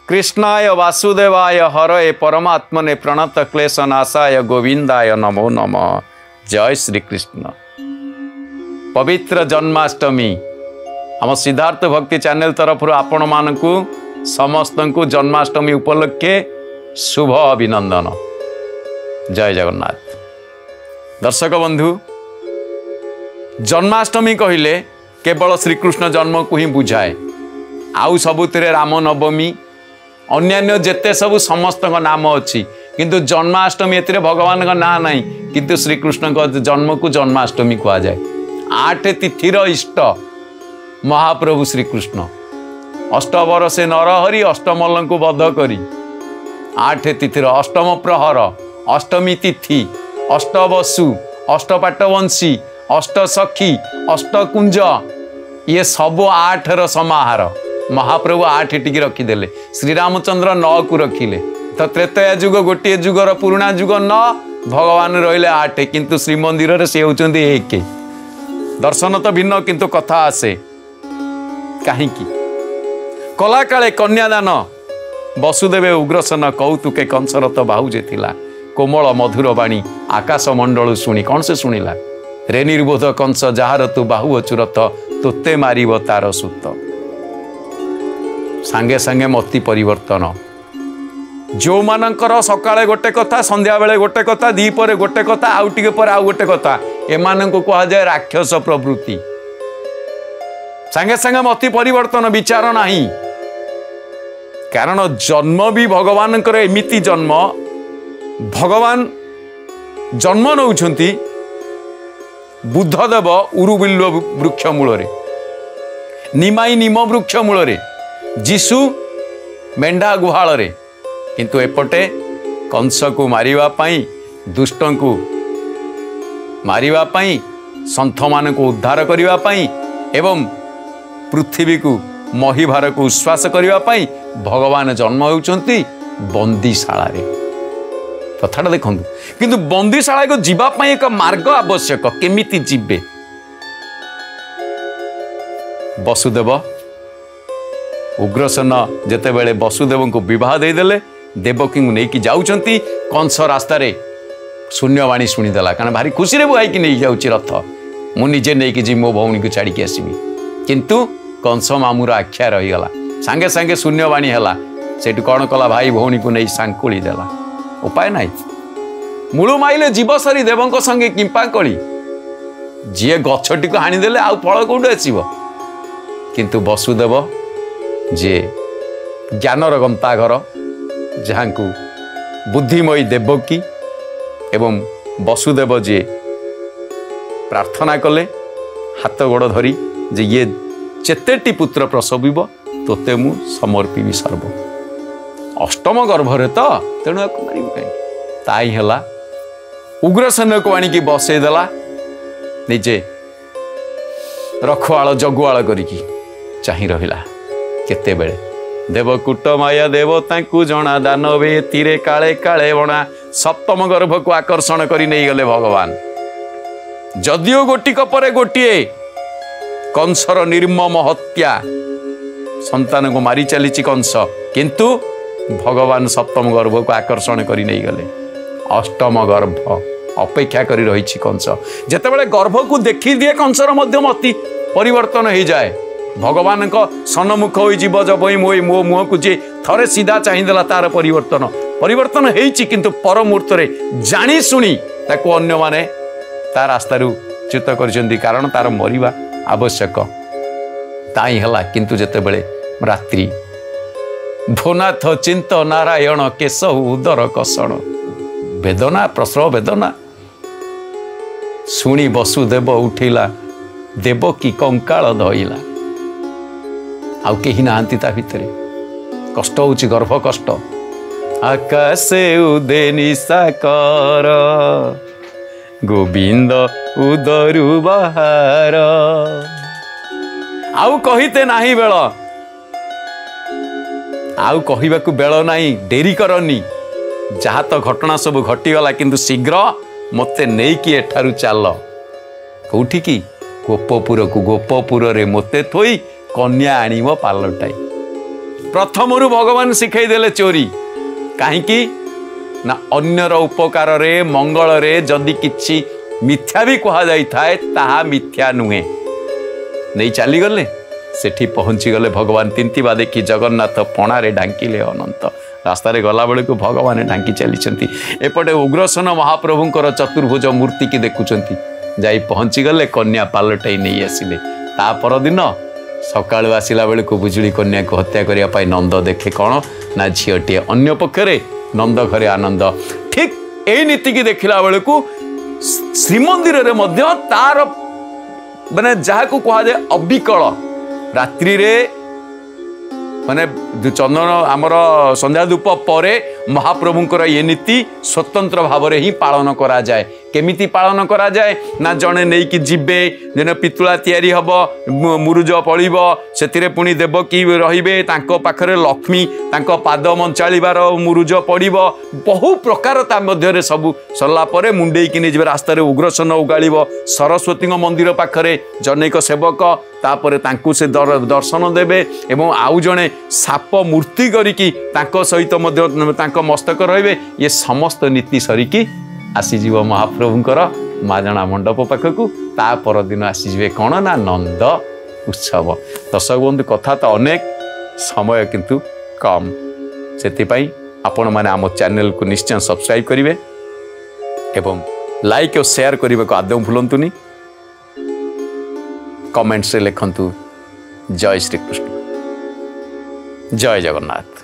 कृष्णाय वासुदेवाय हरये परमात्मने प्रणत क्लेश नाशाय गोविंदाय नमो नमः। जय श्री कृष्ण। पवित्र जन्माष्टमी आम सिद्धार्थ भक्ति चैनल तरफ आपण मानकु समस्त को जन्माष्टमी उपलक्षे शुभ अभिनंदन। जय जगन्नाथ। दर्शक बंधु, जन्माष्टमी कहले केवल श्रीकृष्ण जन्म को ही बुझाए। आउ सबुतिरे राम नवमी अन्यान्य जेते सबु समस्त नाम अच्छी, किंतु जन्माष्टमी एतिरे भगवान का ना नहीं, किंतु श्रीकृष्ण जन्म को जन्माष्टमी कहा जाए। 8 तिथिर इष्ट महाप्रभु श्रीकृष्ण 8 बरसे नरहरि अष्टमल को बध करी 8 तिथिर अष्टम प्रहर अष्टमी तिथि अष्टवसु अष्टपाटवंशी अष्टसखी अष्टकुंज ये सब 8 र समाहार महाप्रभु 8 टिकी रखीदे। श्रीरामचंद्र 9 को रखिले। तो त्रेतया जुग गोटे जुगर पुराणा जुग 9 भगवान रहिले 8, किंतु श्रीमंदिर से होचंदी 1। दर्शन तो भिन्न किंतु कथा आसे कहीं कला काले कन्यादान वसुदेव उग्रसेन कौतुके कंसरत बाहुजे थिला कोमल मधुर बाणी आकाश मंडल शुणी कौन से शुणिला रे निर्बोध कंस जार तू बाहु अचुरत तोते मारिब तार सुत। सांगे सांगे मति परिवर्तन। जो मानकर सकाळे गोटे कथा संध्या बेले गोटे कथा दीपरे गोटे कथा आउ टिके पर आउ गोटे कथा एमानंको कहा जाए राक्षस प्रवृत्ति। सांगे सांगे मति परिवर्तन विचार नहीं। कारण जन्म भी भगवान एमिति जन्म भगवान जन्म नौछंती बुद्धदेव उरुबिल्व वृक्ष मूल निमाई निम वृक्ष मूल जीशु मेंढा गुहाल किंतु एपटे कंस को मारिबा पाई दुष्ट को मारिबा पाई संथ मान को उद्धार करिबा पाई एवं पृथ्वी को महिभार को उश्वास करिबा पाई भगवान जन्म होउचंती बंदीशाला रे। कथाटा देखु किंतु बंदीशाला को जीवा पाई एक मार्ग आवश्यक। केमिति जीवे? वसुदेव उग्रसेन जेतेबेले वसुदेव को विवाह देदेले देवकी नहीं जाऊँगी कंस रास्तार शून्यवाणी शुणीदेला कारण भारी खुशी रे बुआई नहीं जाऊँगी रथ मुझे नहीं जी मो भौणी को छाड़ी आसबि किंतु कंस मामूर आख्या रहीगला सांगे सांगे शून्यवाणी है से कौन कला भाई भौणी को नहीं सांकुली देला उपाय ना मूल माइले जीव सरी देवों संगे किंपा कली जी गछटी को हाणीदेले आउ फल कौट आसब किंतु वसुदेव जे ज्ञानर गंताघर जहाँ को बुद्धिमयी देवकी एवं वसुदेव जे प्रार्थना कले हाथ गोड़ धरी जे ये चेतेटी पुत्र प्रसविब तोते मु समर्पी सर्व। अष्टम गर्भरे तो तेणु मार कहीं है उग्रसेन को आणिकी बसईदेला निजे रखुआल जगुआल करिकी चाही रहिला। केते बेले देवकूट माया देवता को जना दानवे तीरे काले काले बणा सप्तम गर्भ को आकर्षण करी नहीं गले भगवान। जदियो गोटिक परे गोटिए कंसर निर्मम हत्या संतान को मारी चली कंस किंतु भगवान सप्तम गर्भ को आकर्षण करी नहीं गले। अष्टम गर्भ अपेक्षा करी रही कंस जेतेबेले गर्भ को देखी दिए कंसर मध्य मति परिवर्तन हो जाए। भगवान को सन्मुख हो जीव जब मो मुह को जी थरे सीधा चाहिदेला तार परिवर्तन परिवर्तन होइछि किंतु पर मुहूर्त जानी शुणी ताको अन्य माने तार रास्तारू च्युत करछन्ती कारण तार मरिबा आवश्यक ताई हला। किंतु जेतेबेले रात्रि भोनाथ चिंत नारायण केशव उदर कषण वेदना प्रसव वेदना शुणी वसुदेव उठिला देवकी कंकाल धइला आउ कहीं नहांती ता भितरे कष्ट होची गर्भ कष्ट आकाशे उदे निशाकर गोविंद उदरु बाहर आउ कहिते नाही बेल आउ कहवाकू बेल नाही डेरी करनी जहाँ तो घटना सब घटीगला किंतु शीघ्र मते नहीं कि एठारु चल कौठी की गोपपुर को गोपपुर रे मते थोई कन्या आणीम पालटाई प्रथमरु भगवान शिखाई देले चोरी कहीं ना अन्यर उपकार रे मंगल रे जदि किछि मिथ्या भी कहा जाई थाए ताहा मिथ्या नुहे नहीं चली गले सेठी पहुंची गले भगवान तिंतिबा देखी जगन्नाथ पणारे ढांकिले अनंत रास्ता रे गला बेले को भगवान ढांकी चली एपटे उग्रसेन महाप्रभुंकर चतुर्भुज मूर्ति की देखुचंती जाई पहुंची गले कन्या पालटाई नहीं आसिले ता पर दिन सकाळु आसिला बेले को बुजुली कन्या को हत्या करिया पाई नंद देखे कौन ना झीटी अन्य पक्षरे नंद घरे आनंद ठीक ए नीति की देखिला बेले को श्रीमंदिर रे मध्य तार माने जहा को कहा जाए अबिकल रात्रि रे माने चंदन आमर संध्या धूप पर महाप्रभुंकर ये नीति स्वतंत्र भाव रे ही पालन करा जाए केमिति पालन करा जाए ना जड़े नहीं कि जीवे जने पितुला तैयारी हब मुरुज पड़ब से पुणी देवकी रहिबे तांको पाखरे लक्ष्मी तांको पाद मंचाळीबार मुरुज पड़ब बहु प्रकार ता मध्य सब सरला परे मुंडे कि नहीं रास्ता रे उग्रसेन उगाड़ब सरस्वती मंदिर पाखरे जनैक सेवक तापरे तांकु से दर्शन देबे एवं आउ जणे साप मूर्ति करिकी तांको सहित मध्य तांको मस्तक रहिबे ये समस्त नीति सरिकी आसीजीव महाप्रभुंकर माजणा मंडप पाखकू ता पर दिन आसीजीवे कौन ना नंद उत्सव दर्शक बंधु कथा तो अनेक समय किंतु कम से आपण मैंने आम चैनल को निश्चय सब्सक्राइब करेंगे एवं लाइक और शेयर करने को आदौ भूलंतुनी कमेंट्स रे लिखंतु जय श्री कृष्ण जय जगन्नाथ।